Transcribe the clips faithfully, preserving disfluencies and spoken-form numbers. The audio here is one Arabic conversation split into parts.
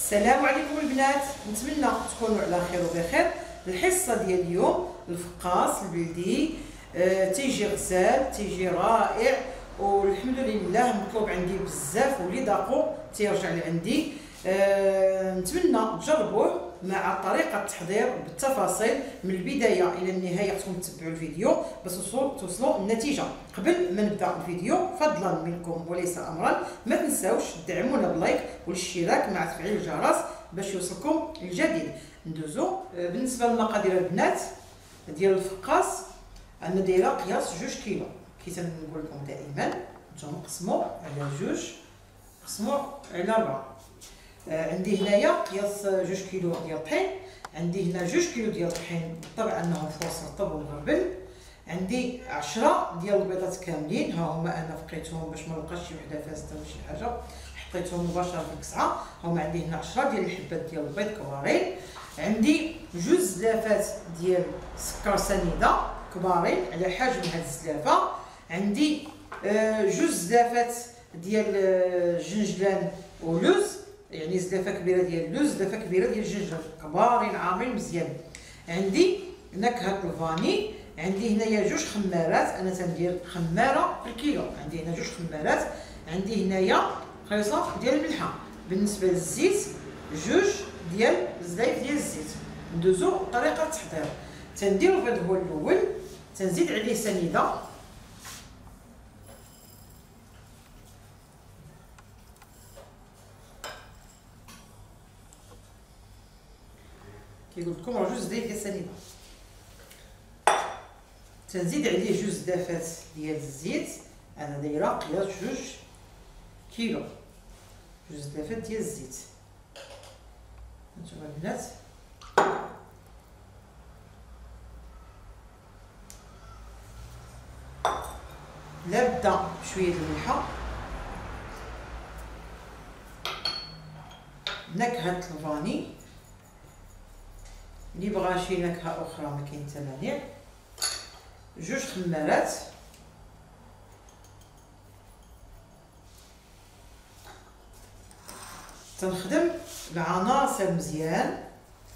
السلام عليكم البنات، نتمنى تكونوا على خير وبخير. الحصه ديال اليوم الفقاص البلدي آه، تيجي غزال، تيجي رائع، والحمد لله مطلوب عندي بزاف، واللي ذاقو تيرجع لعندي. آه، نتمنى تجربوه مع طريقه التحضير بالتفاصيل من البدايه الى النهايه. خصكم تتبعوا الفيديو باش توصلوا النتيجه. قبل ما نبدا الفيديو فضلا منكم وليس امرا، ما تنساوش تدعمونا باللايك والاشتراك مع تفعيل الجرس باش يوصلكم الجديد. ندوزو بالنسبه للمقادير البنات ديال الفقاص. انا دايره قياس جوج كيلو كي تنقول لكم دائما، نتوما قسموا على جوج، قسموا على ربعه. آه عندي هنايا قياس جوج كيلو ديال الطحين، عندي هنا جوج كيلو ديال الطحين بالطبع انه فورس رطب ومغربل، عندي عشرة ديال البيضات كاملين، ها هما انا فقيتهم باش ما نلقاش شي وحده فاسده ولا شي حاجه، حطيتهم مباشره في الكسعه. هما عندي هنا عشرة ديال الحبات ديال البيض كبارين، عندي جوج زلافات ديال سكر سنيده كبارين على حجم هاد الزلافه، عندي آه جوج زلافات ديال الجنجلان ولوز، يعني زلافه كبيره ديال اللوز، زلافه كبيره ديال الجنجل كبارين عامرين مزيان، عندي نكهه الفاني، عندي هنايا جوج خمارات، انا تندير خماره بالكيلو، عندي هنا جوج خمارات، عندي هنايا خيصه ديال الملحه. بالنسبه للزيت جوج ديال الزلايف ديال الزيت. ندوزو طريقه التحضير. تندير البيض هو الاول، تنزيد عليه سنيده، كيقول لكم راه جوج زلايف ديال السنيده، تنزيد عليه جوج زلافات ديال الزيت. انا دايره قياس جوج كيلو، جوج زلافات ديال الزيت. هانتوما البنات لابده بشويه د الملحه، نكهه الفاني، اللي بغا شي نكهه اخرى ما كاين حتى مانع، جوج خمارات، تنخدم العناصر مزيان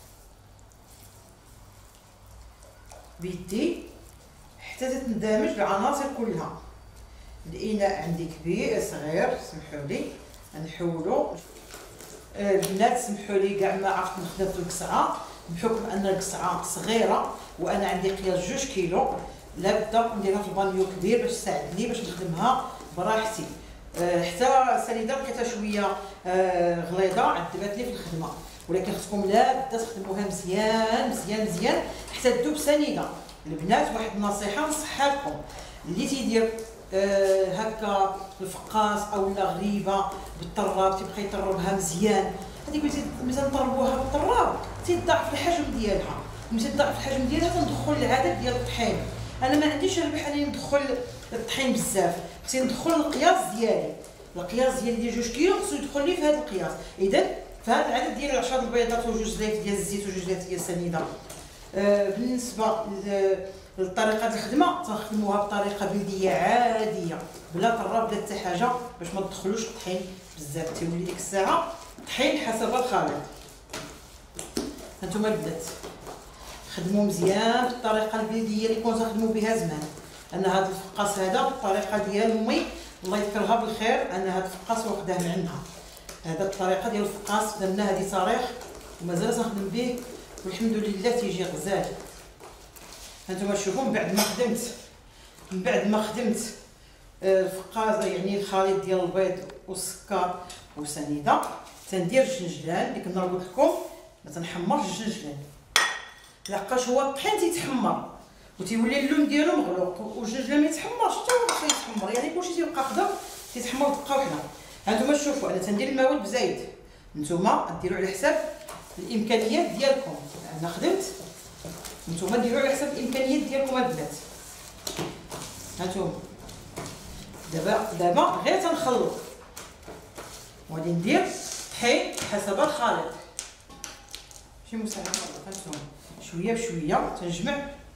بيدي حتى تتندمج العناصر كلها. الاناء عندي كبير صغير، سمحوا لي نحولو. البنات سمحوا لي كاع ما عرفت نخدم في القصعه بحكم ان القصعه صغيره وانا عندي قياس جوج كيلو، لابد نديرها في البانيو كبير باش تساعدني باش نخدمها براحتي. أه حتى سنيده لقيتها شويه أه غليظه عذبت لي في الخدمه، ولكن خصكم لابد تخدموها مزيان مزيان مزيان حتى تذوب سنيده. البنات واحد النصيحه نصحها لكم، اللي تيدير أه هكا الفقاص او لا غريبه بالطراب تيبقى يطربها مزيان، هذيك ملي نطربوها بالطراب تيضاعف الحجم ديالها، ملي تضاعف الحجم ديالها تندخل العدد ديال الطحين. انا ما عنديش الربح انني ندخل الطحين بزاف، خصني ندخل القياس ديالي، القياس ديالي ديال جوج كيلو خصو يدخل لي في هذا القياس. اذا في هذا العدد ديال عشرة البيضات وجوج زلايف ديال الزيت وجوج زلايف ديال السنيده. آه بالنسبه لطريقه الخدمه تنخدموها بطريقه بلديه عاديه بلا طراب بلا حتى حاجه باش ما تدخلوش الطحين بزاف، تيولي ديك الساعه الطحين حسب الخليط. هانتوما البنات خدموا مزيان بالطريقه البلديه اللي كنت نخدموا بها زمان. انا هذا الفقاص هذا بالطريقه ديال امي الله يذكرها بالخير، انا هذا الفقاص واخداه من عندها، هذا الطريقه ديال الفقاص خدمنا هذه تاريخ ومازال تنخدم به والحمد لله تيجي غزال. هانتوما شوفوا من بعد ما خدمت من بعد ما خدمت الفقاص يعني الخليط ديال البيض والسكر وسنيده، تندير الجنجلان اللي كنا قلت لكم ما تنحمرش الجنجلان، لحقاش هو الطحين تيتحمر وتيولي اللون ديالو مغلوق، والجنجلان ما يتحمرش حتى هو تيتحمر، يعني كلشي تيبقى خضر تيتحمر دقه وحده. هانتوما شوفوا انا تندير المواد بزايد، نتوما ديروا على حساب الامكانيات ديالكم. انا خدمت، نتوما ديروا على حساب الامكانيات ديالكم البنات. هانتوما دابا دابا غير تنخلط وغادي ندير طحين حسب الخليط، شي مساعده. هانتوما شويه بشويه تنجمع،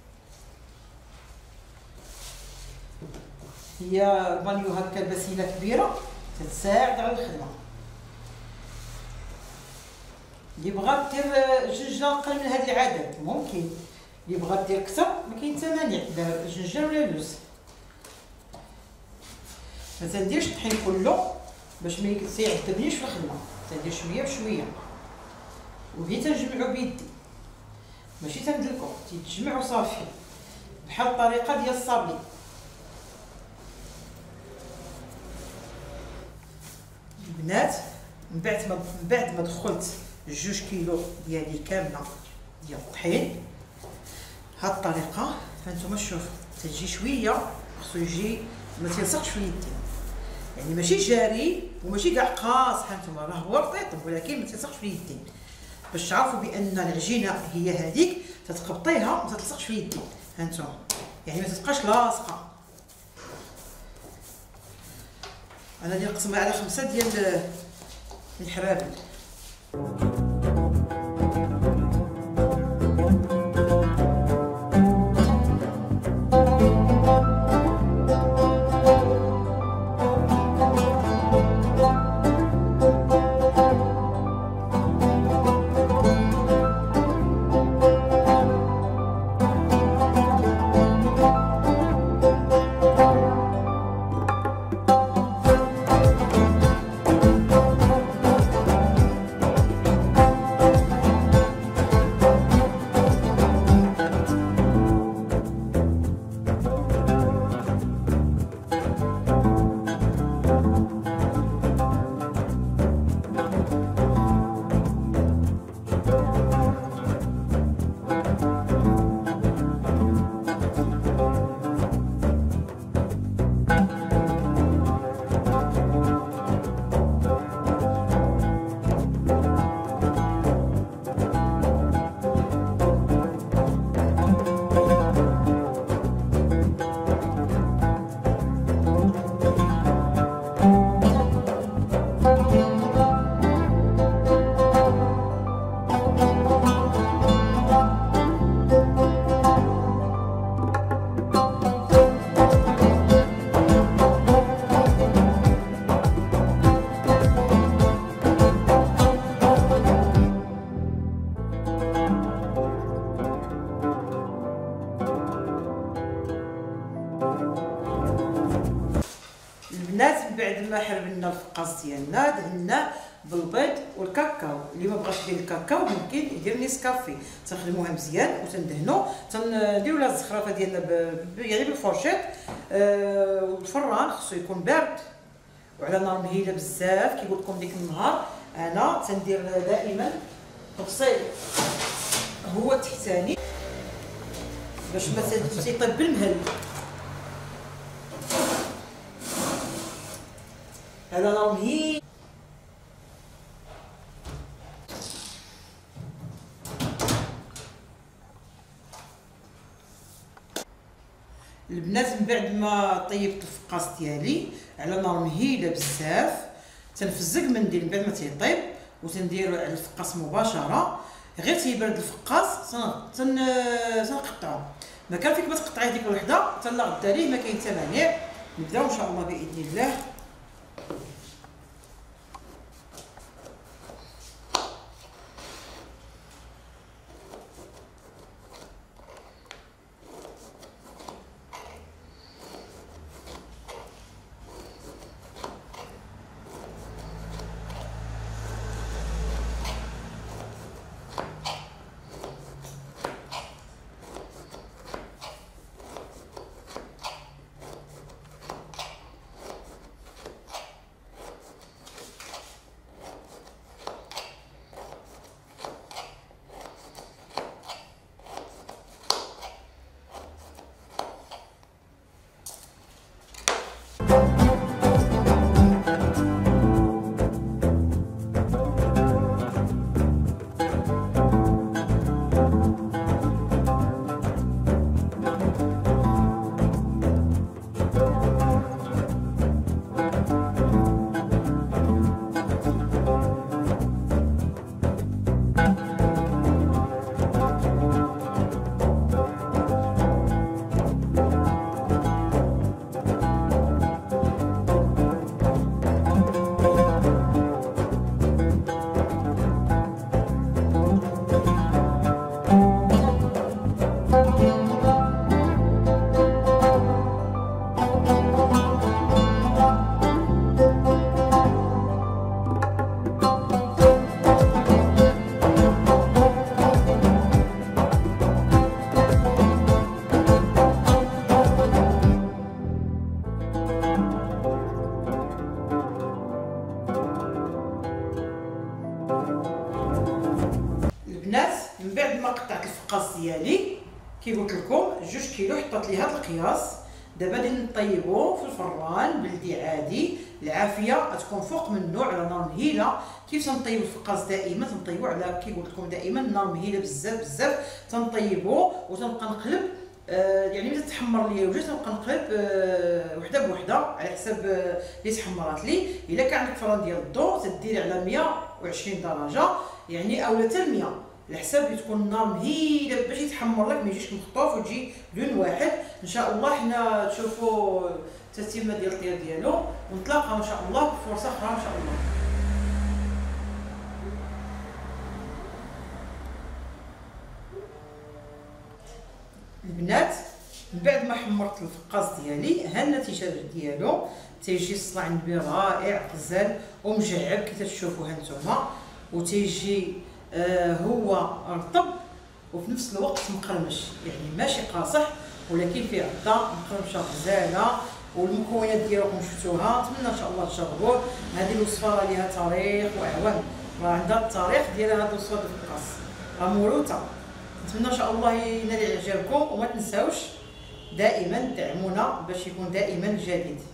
هي البانيو هكا البسيله كبيره تتساعد على الخدمه. اللي بغا دير جنجله اقل من هذا العدد ممكن، اللي بغا دير اكثر ما كاين حتى مانع، دير جنجله ولا لوز. ما تنديرش الطحين كله باش ما يعذبنيش في الخدمه، تندير شويه بشويه وهي تنجمعو بيدي ماشي تندلكو، تيتجمع وصافي بحال الطريقه ديال الصابلي. البنات من بعد ما من بعد ما دخلت جوج كيلو ديالي كامله ديال الطحين هاد الطريقه، هانتوما شوفوا تجي شويه، خصو يجي ما تلصقش في يدي، يعني ماشي جاري وماشي كاع قاصح، هانتوما راه هو رطيط ولكن ما تلصقش في يدي، باش تعرفوا بان العجينه هي هذيك تتقبطيها ما تلصقش في يدي، هانتوما يعني ما تبقاش لاصقه. انا اللي نقسمها على خمسه ديال الحبابل. البنات بعد ما حربنا الفقاص ديالنا دهناه بالبيض والكاكاو، اللي ما بغاش يدير الكاكاو ممكن يدير نيسكافي، تنخدموها مزيان وتندهنو، تنديرو لها الزخرفه ديالنا يعني بالفورشيط. آه والفران خصو يكون بارد وعلى نار مهيله بزاف. كي قلت لكم ديك النهار انا تندير دائما تفصيل هو التحتاني باش ما تيطيب بالمهل. هذا نار مهيل. البنات من بعد ما طيبت الفقاص ديالي على نار مهيله بزاف تنفزق منديل من بعد ما تيطيب وتندير على الفقاص مباشره. غير تيبرد الفقاص تن تنقطعو، ما كان فيك ما تقطعيه ديك الوحده تلا غدا ليه ما كاين حتى مانع. نبداو ان شاء الله باذن الله. من بعد ما قطعت الفقاص ديالي كي قلت لكم جوج كيلو حطيت ليه هذا القياس. دابا غادي نطيبوه في الفران بلدي عادي، العافيه تكون فوق منه على نار مهيله. كيف تنطيب الفقاص دائما تنطيبو على كي قلت لكم دائما نار مهيله بزاف بزاف، تنطيبو وتنبقى نقلب. آه يعني ملي تتحمر ليا الوجه تنبقى نقلب آه وحده بوحده على حساب آه اللي تحمرات لي. الا كان عندك فران ديال الضوء تديري على مية وعشرين درجه يعني اولا حتى مية، على حساب تكون النار مهيله باش يتحمر لك ما يجيش مخطوف وتجي لون واحد. ان شاء الله حنا تشوفوا التتمه ديال الطياب ديالو، ونتلاقاو ان شاء الله بفرصه اخرى ان شاء الله. البنات من بعد ما حمرت الفقاص ديالي ها النتيجه ديالو، تيجي الصلاع النبي رائع غزال ومجعب كي تشوفوا ها نتوما، وتيجي آه هو رطب وفي نفس الوقت مقرمش، يعني ماشي قاصح ولكن فيه عضه مقرمشه غزاله. والمكونات ديالكم شفتوها، نتمنى ان شاء الله تجربوه. هذه الوصفه راه ليها تاريخ واعوام، راه عندها التاريخ ديال هذه الوصفه ديال الفقاص راه موروثه. نتمنى ان شاء الله ينال اعجابكم، وما تنساوش دائما دعمونا باش يكون دائما جديد.